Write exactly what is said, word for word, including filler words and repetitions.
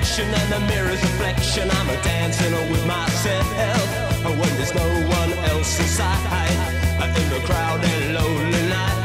connection and the mirror's reflection. I'm a dancing with myself when there's no one else inside, in the crowded lonely night.